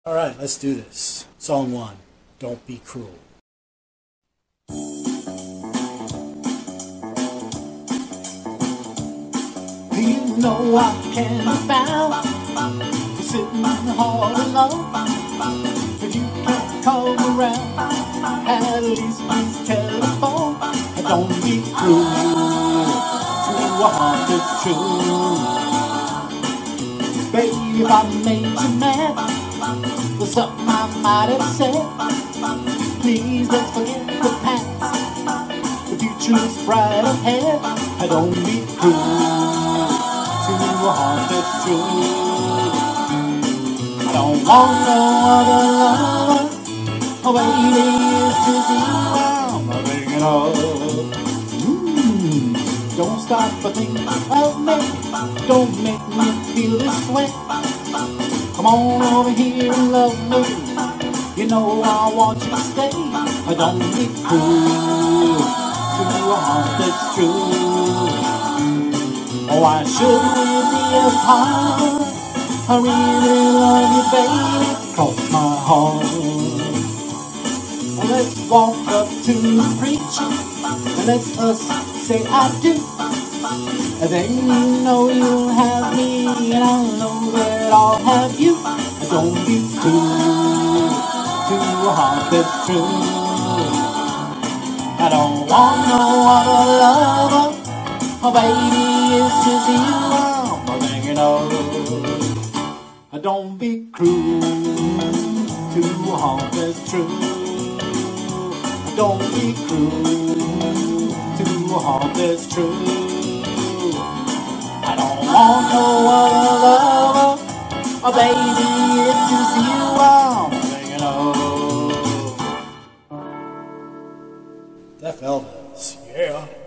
All right, let's do this. Song 1, Don't Be Cruel. You know I can't be found sitting hard alone. If you can't come around, at least please telephone. Don't be cruel to a heart that's true. Baby, if I made you mad for something I might have said, please let's forget the past. The future's bright ahead. Don't be cruel to a heart that's true. I don't want no other lover. Oh baby, it's just you I'm thinking of. Don't stop to think of me. Don't make me feel this way. Come on over here and love me. You know I want you to stay. Don't be cruel to a heart that's true. Oh, I should be apart. I really love you, baby. Cross my heart. Let's walk up to the preacher and let us say I do. And then you know you'll have me, and I'll know that I'll have you. Don't be cruel to a heart that's true. I don't want no other lover. Oh baby, it's just you I'm thinking of. Don't be cruel to a heart that's true. Don't be cruel to a heart that's true. I don't want no other lover. Oh baby, it's just you I'm thinking of. Def Elvis, yeah.